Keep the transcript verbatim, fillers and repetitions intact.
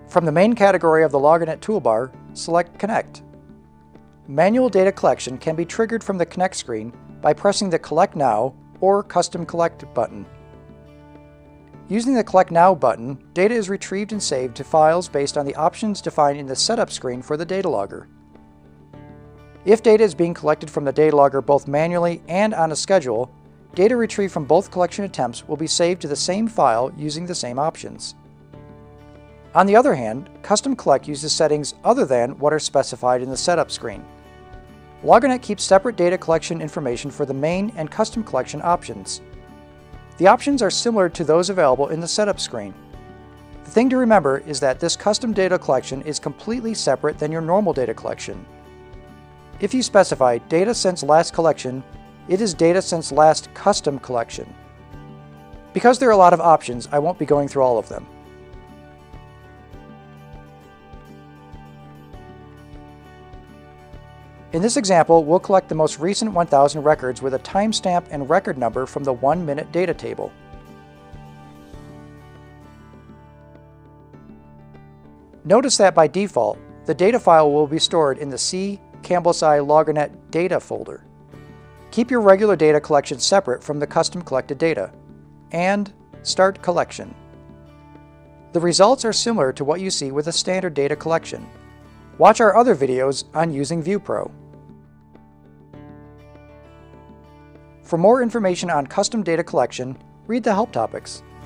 From the main category of the LoggerNet toolbar, select Connect. Manual data collection can be triggered from the Connect screen by pressing the Collect Now or Custom Collect button. Using the Collect Now button, data is retrieved and saved to files based on the options defined in the Setup screen for the data logger. If data is being collected from the data logger both manually and on a schedule, data retrieved from both collection attempts will be saved to the same file using the same options. On the other hand, Custom Collect uses settings other than what are specified in the Setup screen. LoggerNet keeps separate data collection information for the main and custom collection options. The options are similar to those available in the Setup screen. The thing to remember is that this custom data collection is completely separate than your normal data collection. If you specify Data Since Last Collection, it is Data Since Last Custom Collection. Because there are a lot of options, I won't be going through all of them. In this example, we'll collect the most recent one thousand records with a timestamp and record number from the one minute data table. Notice that by default, the data file will be stored in the C Campbell's LoggerNet Data folder. Keep your regular data collection separate from the custom collected data, and start collection. The results are similar to what you see with a standard data collection. Watch our other videos on using ViewPro. For more information on custom data collection, read the help topics.